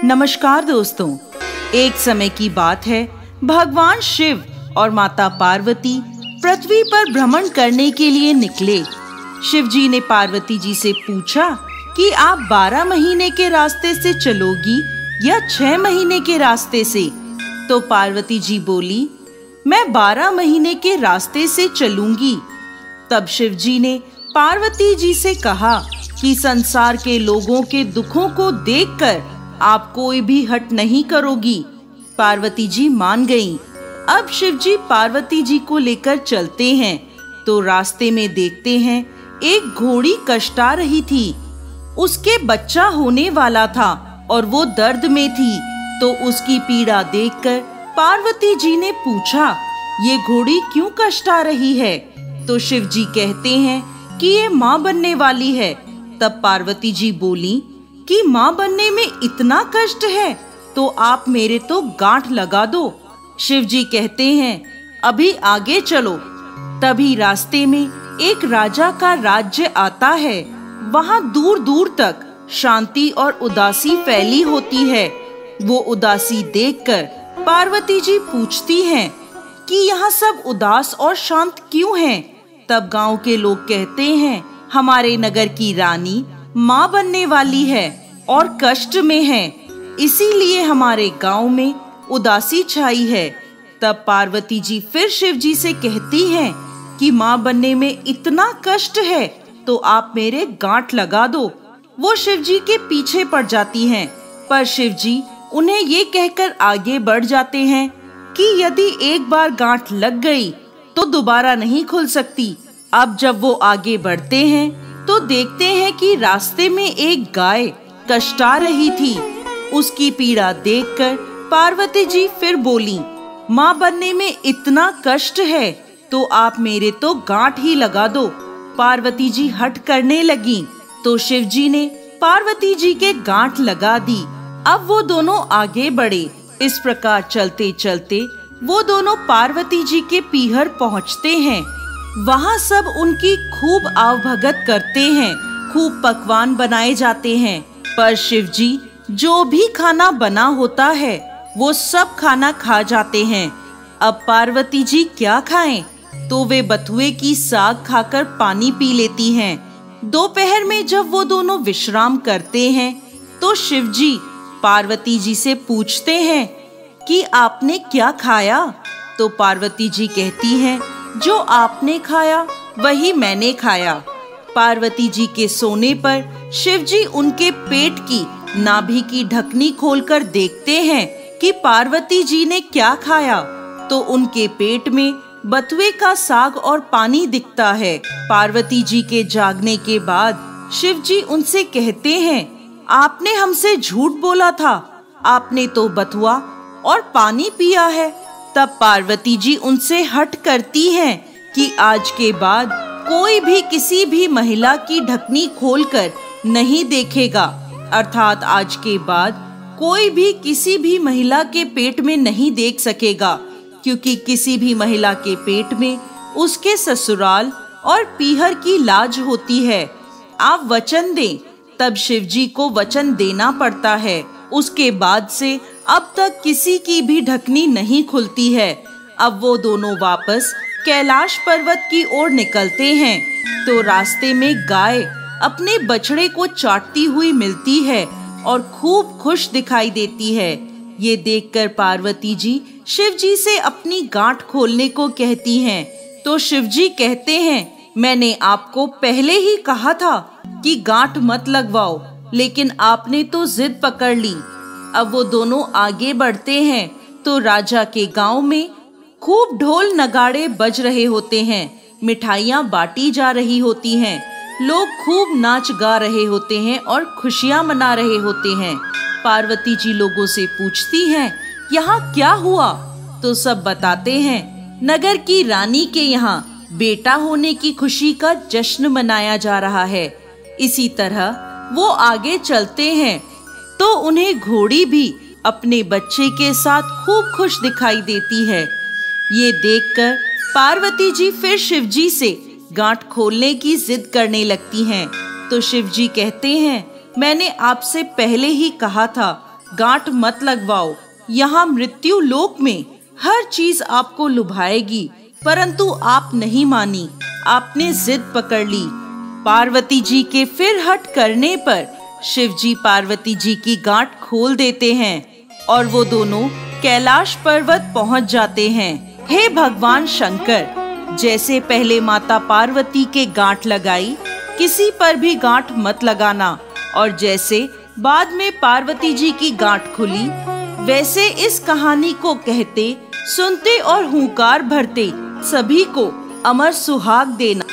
नमस्कार दोस्तों, एक समय की बात है। भगवान शिव और माता पार्वती पृथ्वी पर भ्रमण करने के लिए निकले। शिव जी ने पार्वती जी से पूछा कि आप 12 महीने के रास्ते से चलोगी या 6 महीने के रास्ते से? तो पार्वती जी बोली, मैं 12 महीने के रास्ते से चलूंगी। तब शिव जी ने पार्वती जी से कहा कि संसार के लोगों के दुखों को देखकर आप कोई भी हट नहीं करोगी। पार्वती जी मान गईं। अब शिव जी पार्वती जी को लेकर चलते हैं तो रास्ते में देखते हैं एक घोड़ी कष्टा रही थी। उसके बच्चा होने वाला था और वो दर्द में थी। तो उसकी पीड़ा देखकर पार्वती जी ने पूछा, ये घोड़ी क्यों कष्टा रही है? तो शिव जी कहते हैं कि ये माँ बनने वाली है। तब पार्वती जी बोली कि माँ बनने में इतना कष्ट है तो आप मेरे तो गांठ लगा दो। शिव जी कहते हैं, अभी आगे चलो। तभी रास्ते में एक राजा का राज्य आता है। वहाँ दूर दूर तक शांति और उदासी फैली होती है। वो उदासी देखकर पार्वती जी पूछती हैं कि यहाँ सब उदास और शांत क्यों हैं? तब गांव के लोग कहते हैं, हमारे नगर की रानी माँ बनने वाली है और कष्ट में है, इसीलिए हमारे गांव में उदासी छाई है। तब पार्वती जी फिर शिव जी से कहती हैं कि माँ बनने में इतना कष्ट है तो आप मेरे गांठ लगा दो। वो शिव जी के पीछे पड़ जाती हैं, पर शिव जी उन्हें ये कहकर आगे बढ़ जाते हैं कि यदि एक बार गांठ लग गई तो दोबारा नहीं खुल सकती। अब जब वो आगे बढ़ते हैं तो देखते हैं कि रास्ते में एक गाय कष्टा रही थी। उसकी पीड़ा देखकर पार्वती जी फिर बोली, माँ बनने में इतना कष्ट है तो आप मेरे तो गांठ ही लगा दो। पार्वती जी हट करने लगी तो शिव जी ने पार्वती जी के गांठ लगा दी। अब वो दोनों आगे बढ़े। इस प्रकार चलते चलते वो दोनों पार्वती जी के पीहर पहुँचते हैं। वहाँ सब उनकी खूब आवभगत करते हैं, खूब पकवान बनाए जाते हैं। पर शिव जी जो भी खाना बना होता है वो सब खाना खा जाते हैं। अब पार्वती जी क्या खाएं? तो वे बथुए की साग खाकर पानी पी लेती हैं। दोपहर में जब वो दोनों विश्राम करते हैं तो शिव जी पार्वती जी से पूछते हैं कि आपने क्या खाया? तो पार्वती जी कहती हैं, जो आपने खाया वही मैंने खाया। पार्वती जी के सोने पर शिव जी उनके पेट की नाभि की ढकनी खोलकर देखते हैं कि पार्वती जी ने क्या खाया। तो उनके पेट में बथुए का साग और पानी दिखता है। पार्वती जी के जागने के बाद शिव जी उनसे कहते हैं, आपने हमसे झूठ बोला था, आपने तो बथुआ और पानी पिया है। तब पार्वती जी उनसे हठ करती हैं कि आज के बाद कोई भी किसी भी महिला की ढकनी खोलकर नहीं देखेगा। अर्थात आज के बाद कोई भी किसी भी महिला के पेट में नहीं देख सकेगा, क्योंकि किसी भी महिला के पेट में उसके ससुराल और पीहर की लाज होती है। आप वचन दें। तब शिव जी को वचन देना पड़ता है। उसके बाद से अब तक किसी की भी ढकनी नहीं खुलती है। अब वो दोनों वापस कैलाश पर्वत की ओर निकलते हैं तो रास्ते में गाय अपने बछड़े को चाटती हुई मिलती है और खूब खुश दिखाई देती है। ये देखकर पार्वती जी शिव जी से अपनी गांठ खोलने को कहती हैं। तो शिव जी कहते हैं, मैंने आपको पहले ही कहा था कि गांठ मत लगवाओ, लेकिन आपने तो जिद पकड़ ली। अब वो दोनों आगे बढ़ते हैं तो राजा के गांव में खूब ढोल नगाड़े बज रहे होते हैं, मिठाइयाँ बांटी जा रही होती हैं, लोग खूब नाच गा रहे होते हैं और खुशियाँ मना रहे होते हैं। पार्वती जी लोगों से पूछती हैं, यहाँ क्या हुआ? तो सब बताते हैं, नगर की रानी के यहाँ बेटा होने की खुशी का जश्न मनाया जा रहा है। इसी तरह वो आगे चलते हैं तो उन्हें घोड़ी भी अपने बच्चे के साथ खूब खुश दिखाई देती है। ये देखकर पार्वती जी फिर शिव जी से गांठ खोलने की जिद करने लगती हैं। तो शिव जी कहते हैं, मैंने आपसे पहले ही कहा था गांठ मत लगवाओ। यहाँ मृत्यु लोक में हर चीज आपको लुभाएगी, परंतु आप नहीं मानी, आपने जिद पकड़ ली। पार्वती जी के फिर हट करने पर शिव जी पार्वती जी की गांठ खोल देते हैं और वो दोनों कैलाश पर्वत पहुंच जाते हैं। हे भगवान शंकर, जैसे पहले माता पार्वती के गांठ लगाई, किसी पर भी गांठ मत लगाना, और जैसे बाद में पार्वती जी की गांठ खुली, वैसे इस कहानी को कहते, सुनते और हुंकार भरते सभी को अमर सुहाग देना।